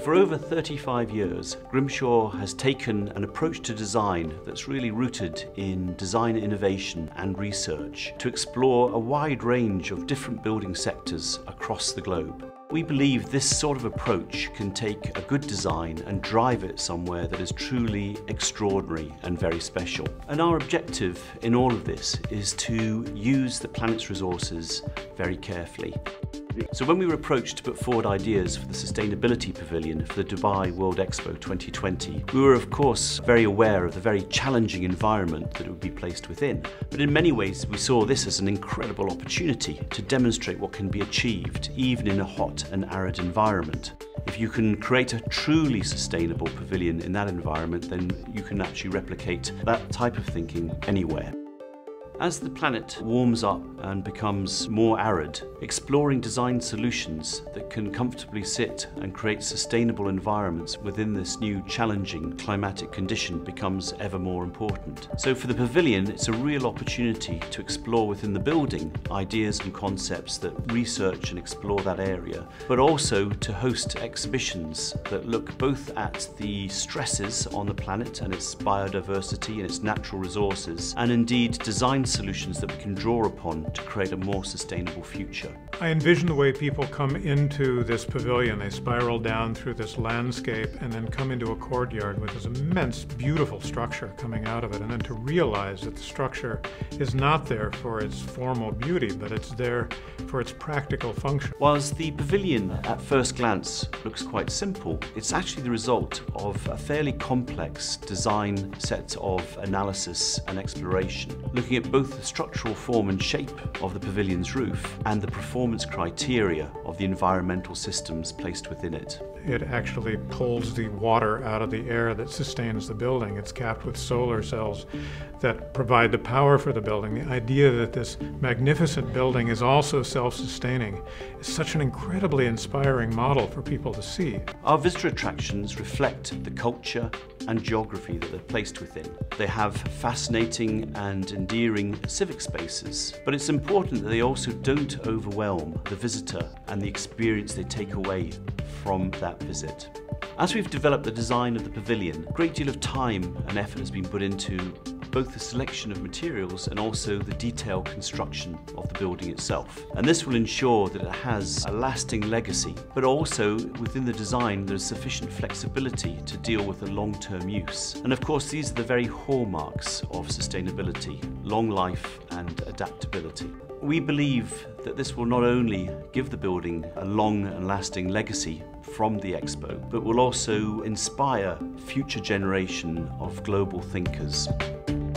For over 35 years, Grimshaw has taken an approach to design that's really rooted in design innovation and research to explore a wide range of different building sectors across the globe. We believe this sort of approach can take a good design and drive it somewhere that is truly extraordinary and very special. And our objective in all of this is to use the planet's resources very carefully. So when we were approached to put forward ideas for the Sustainability Pavilion for the Dubai World Expo 2020, we were of course very aware of the very challenging environment that it would be placed within. But in many ways we saw this as an incredible opportunity to demonstrate what can be achieved even in a hot and arid environment. If you can create a truly sustainable pavilion in that environment, then you can actually replicate that type of thinking anywhere. As the planet warms up and becomes more arid, exploring design solutions that can comfortably sit and create sustainable environments within this new challenging climatic condition becomes ever more important. So for the pavilion, it's a real opportunity to explore within the building ideas and concepts that research and explore that area, but also to host exhibitions that look both at the stresses on the planet and its biodiversity and its natural resources, and indeed design solutions that we can draw upon to create a more sustainable future. I envision the way people come into this pavilion. They spiral down through this landscape and then come into a courtyard with this immense, beautiful structure coming out of it, and then to realize that the structure is not there for its formal beauty, but it's there for its practical function. Whilst the pavilion at first glance looks quite simple, it's actually the result of a fairly complex design set of analysis and exploration, looking at both the structural form and shape of the pavilion's roof and the performance criteria of the environmental systems placed within it. It actually pulls the water out of the air that sustains the building. It's capped with solar cells that provide the power for the building. The idea that this magnificent building is also self-sustaining is such an incredibly inspiring model for people to see. Our visitor attractions reflect the culture and geography that they're placed within. They have fascinating and endearing civic spaces, but it's important that they also don't overwhelm the visitor and the experience they take away from that visit. As we've developed the design of the pavilion, a great deal of time and effort has been put into both the selection of materials and also the detailed construction of the building itself. And this will ensure that it has a lasting legacy, but also within the design there's sufficient flexibility to deal with the long-term use. And of course these are the very hallmarks of sustainability: long life and adaptability. We believe that this will not only give the building a long and lasting legacy from the Expo, but will also inspire future generation of global thinkers.